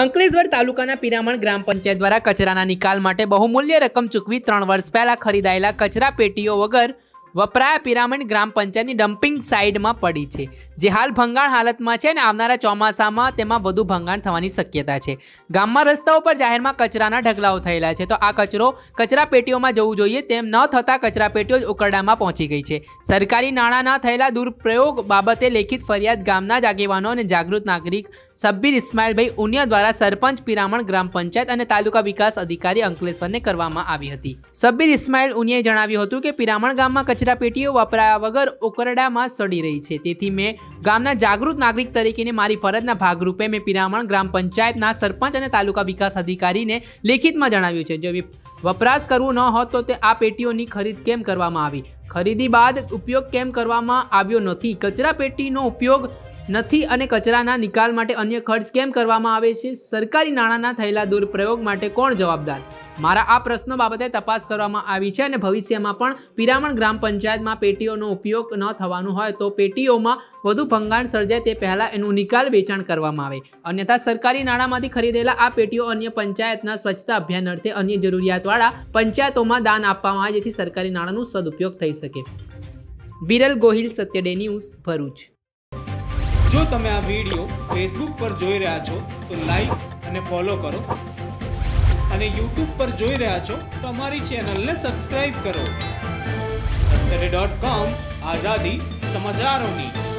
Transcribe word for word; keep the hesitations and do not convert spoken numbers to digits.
અંકલેશ્વર તાલુકાના પિરામણ ગ્રામ પંચાયત દ્વારા કચરાના નિકાલ માટે બહુમૂલ્ય રકમ ચૂકવી ત્રણ વર્ષ પહેલા ખરીદાયેલા કચરા પેટીઓ વગર વપરાયા પિરામણ ગ્રામ પંચાયતની ડમ્પિંગ સાઇડમાં પડી છે, જે હાલ ભંગાણ હાલતમાં છે અને આવનારા ચોમાસામાં તેમાં વધુ ભંગાણ થવાની શક્યતા છે। ગામમાં રસ્તાઓ પર જાહેરમાં કચરાના ઢગલાઓ થયેલા છે, તો આ કચરો કચરા પેટીઓમાં જવું જોઈએ તેમ ન થતાં કચરા પેટીઓ જ ઉકરડામાં પહોંચી ગઈ છે। સરકારી નાણાંના થયેલા દુરુપયોગ બાબતે લેખિત ફરિયાદ ગામના જ આગેવાનો અને જાગૃત નાગરિક સબ્બીર ઇસ્માઇલભાઈ ઉનિયા દ્વારા સરપંચ પિરામણ ગ્રામ પંચાયત અને તાલુકા વિકાસ અધિકારી અંકલેશ્વરને કરવામાં આવી હતી। સબ્બીર ઇસ્માઇલ ઉનિયાએ જણાવ્યું હતું કે પિરામણ ગામમાં કચરા પેટીઓ વપરાયા વગર ઉકરડામાં સડી રહી છે, તેથી મેં ગામના જાગૃત નાગરિક તરીકેને મારી ફરજના ભાગરૂપે મેં પિરામણ ગ્રામ પંચાયતના સરપંચ અને તાલુકા વિકાસ અધિકારીને લેખિતમાં જણાવ્યું છે। જો વપરાશ કરવું ન હોત તો તે આ પેટીઓની ખરીદ કેમ કરવામાં આવી, ખરીદી બાદ ઉપયોગ કેમ કરવામાં આવ્યો નથી, કચરા પેટીનો ઉપયોગ નથી અને કચરાના નિકાલ માટે અન્ય ખર્ચ કેમ કરવામાં આવે છે, સરકારી નાણાંના થયેલા દુરુપયોગ માટે કોણ જવાબદાર। મારા આ પ્રશ્નો બાબતે તપાસ કરવામાં આવી છે અને ભવિષ્યમાં પણ પિરામણ ગ્રામ પંચાયતમાં પેટીઓનો ઉપયોગ ન થવાનું હોય તો પેટીઓમાં વધુ ભંગાણ સર્જાય તે પહેલાં એનું નિકાલ વેચાણ કરવામાં આવે, અન્યથા સરકારી નાણાંમાંથી ખરીદેલા આ પેટીઓ અન્ય પંચાયતના સ્વચ્છતા અભિયાન અર્થે અન્ય જરૂરિયાતવાળા પંચાયતોમાં દાન આપવામાં આવે, જેથી સરકારી નાણાંનો સદુપયોગ થઈ શકે। Viral Gohil, Satya day news, Bharuch. જો તમે આ વિડિયો ફેસબુક પર જોઈ રહ્યા છો તો લાઈક અને ફોલો કરો અને યુટ્યુબ પર જોઈ રહ્યા છો તો અમારી ચેનલને સબસ્ક્રાઇબ કરો। સત્ય ડે ડોટ કોમ, આઝાદી સમાચારોની।